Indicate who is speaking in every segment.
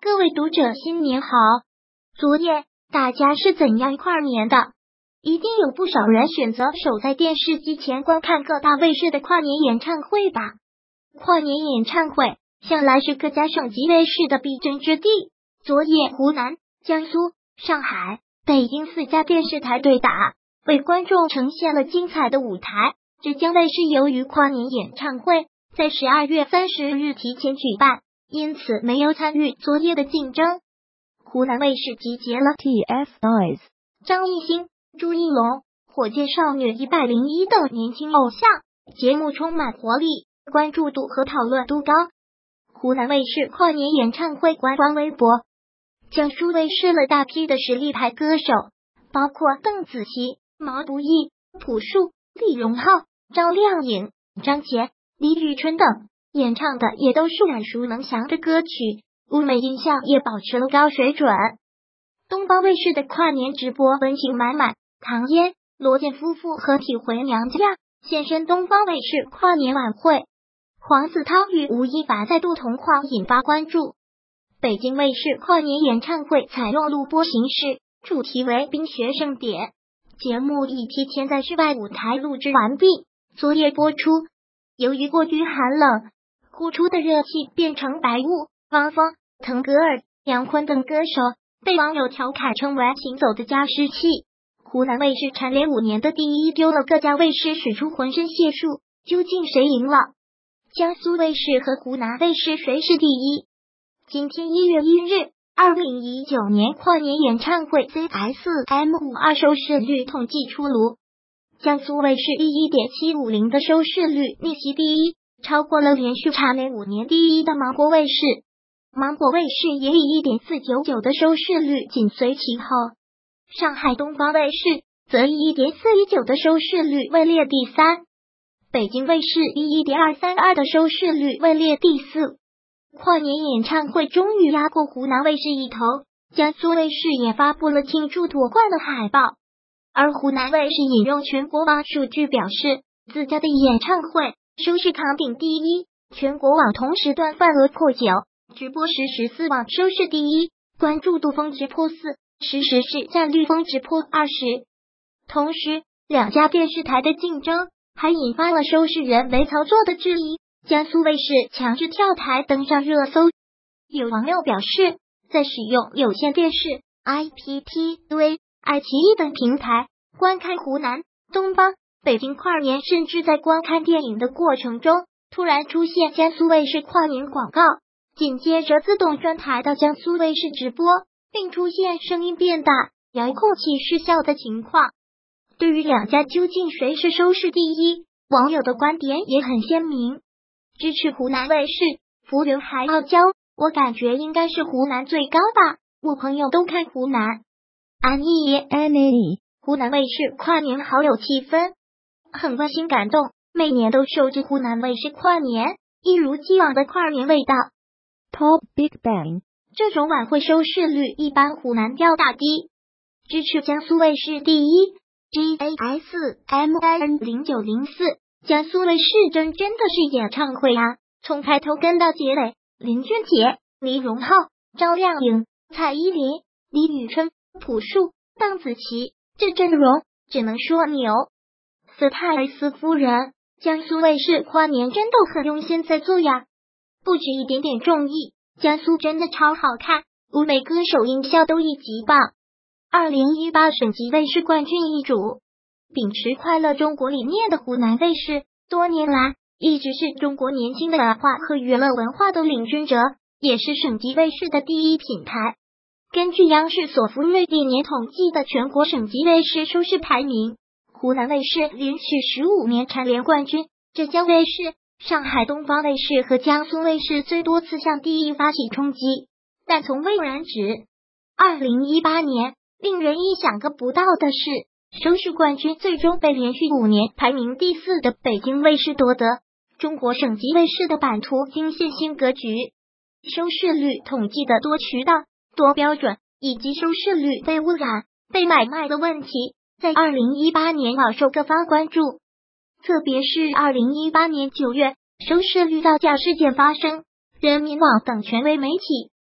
Speaker 1: 各位读者新年好！昨夜大家是怎样跨年的？一定有不少人选择守在电视机前观看各大卫视的跨年演唱会吧。跨年演唱会向来是各家省级卫视的必争之地。昨夜湖南、江苏、上海、北京4家电视台对打，为观众呈现了精彩的舞台。浙江卫视由于跨年演唱会在12月30日提前举办，因此没有参与昨夜的竞争。湖南卫视集结了
Speaker 2: TFBOYS、
Speaker 1: 张艺兴、朱一龙、火箭少女101等年轻偶像，节目充满活力，关注度和讨论度高。湖南卫视跨年演唱会官方微博，江苏卫视了大批的实力派歌手，包括邓紫棋、毛不易、朴树、李荣浩、张靓颖、张杰、李宇春等，演唱的也都是耳熟能详的歌曲，舞美音效也保持了高水准。东方卫视的跨年直播温情满满，唐嫣、罗健夫妇合体回娘家，现身东方卫视跨年晚会。黄子韬与吴亦凡再度同框引发关注。北京卫视跨年演唱会采用录播形式，主题为冰雪盛典，节目已提前在室外舞台录制完毕，昨夜播出。由于过于寒冷，呼出的热气变成白雾，汪峰、腾格尔、杨坤等歌手被网友调侃称为行走的加湿器。湖南卫视蝉联5年的第一丢了各家卫视使出浑身解数，究竟谁赢了？江苏卫视和湖南卫视谁是第一？今天1月1日，2019年跨年演唱会 CSM52 收视率统计出炉，江苏卫视以 1.750 的收视率逆袭第一，超过了连续蝉联5年第一的芒果卫视。芒果卫视也以 1.499 的收视率紧随其后。上海东方卫视则以 1.419 的收视率位列第三。北京卫视以 1.232 的收视率位列第四。跨年演唱会终于压过湖南卫视一头，江苏卫视也发布了庆祝夺冠的海报。而湖南卫视引用全国网数据表示，自家的演唱会收视扛鼎第一，全国网同时段饭额破9，直播时14网收视第一，关注度峰值破4，实时市占率峰值破20。同时，两家电视台的竞争还引发了收视人为操作的质疑，江苏卫视强制跳台登上热搜。有网友表示，在使用有线电视、IPTV、爱奇艺等平台观看湖南、东方、北京跨年，甚至在观看电影的过程中，突然出现江苏卫视跨年广告，紧接着自动转台到江苏卫视直播，并出现声音变大、遥控器失效的情况。对于两家究竟谁是收视第一，网友的观点也很鲜明。支持湖南卫视，浮云还傲娇，我感觉应该是湖南最高吧，我朋友都看湖南。安妮，湖南卫视跨年好有气氛，很温馨感动，每年都守着湖南卫视跨年，一如既往的跨年味道。
Speaker 2: Top Big Bang，
Speaker 1: 这种晚会收视率一般湖南掉大低。支持江苏卫视第一 GASMIN0904， 江苏卫视真的是演唱会啊，从开头跟到结尾，林俊杰、李荣浩、张靓颖、蔡依林、李宇春、朴树、邓紫棋，这阵容只能说牛。斯泰尔斯夫人，江苏卫视跨年真的很用心在做呀，不止一点点综艺，江苏真的超好看，舞美歌手音效都一级棒。2018省级卫视冠军易主。秉持快乐中国理念的湖南卫视，多年来一直是中国年轻的文化和娱乐文化的领军者，也是省级卫视的第一品牌。根据央视索福瑞历年统计的全国省级卫视收视排名，湖南卫视连续15年蝉联冠军，浙江卫视、上海东方卫视和江苏卫视最多次向第一发起冲击，但从未染指。2018年，令人意想不到的是，收视冠军最终被连续5年排名第4的北京卫视夺得。中国省级卫视的版图惊现新格局，收视率统计的多渠道、多标准，以及收视率被污染、被买卖的问题，在2018年饱受各方关注。特别是2018年9月，收视率造假事件发生，人民网等权威媒体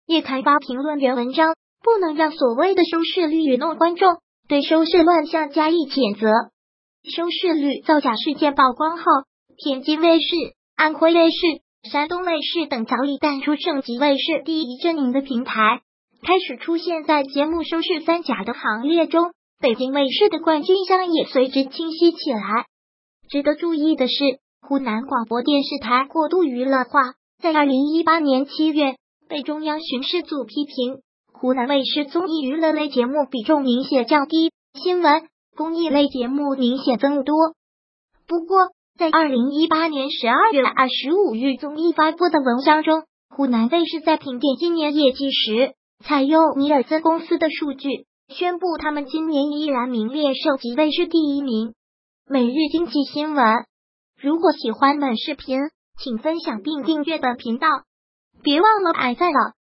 Speaker 1: 也开发评论员文章，不能让所谓的收视率愚弄观众，对收视乱象加以谴责。收视率造假事件曝光后，天津卫视、安徽卫视、山东卫视等早已淡出省级卫视第一阵营的平台，开始出现在节目收视三甲的行列中。北京卫视的冠军相也随之清晰起来。值得注意的是，湖南广播电视台过度娱乐化，在2018年7月被中央巡视组批评，湖南卫视综艺娱乐类节目比重明显降低，新闻、公益类节目明显增多。不过，在2018年12月25日综艺发布的文章中，湖南卫视在评点今年业绩时，采用尼尔森公司的数据，宣布他们今年依然名列省级卫视第一名。每日经济新闻。如果喜欢本视频，请分享并订阅本频道，别忘了按赞了。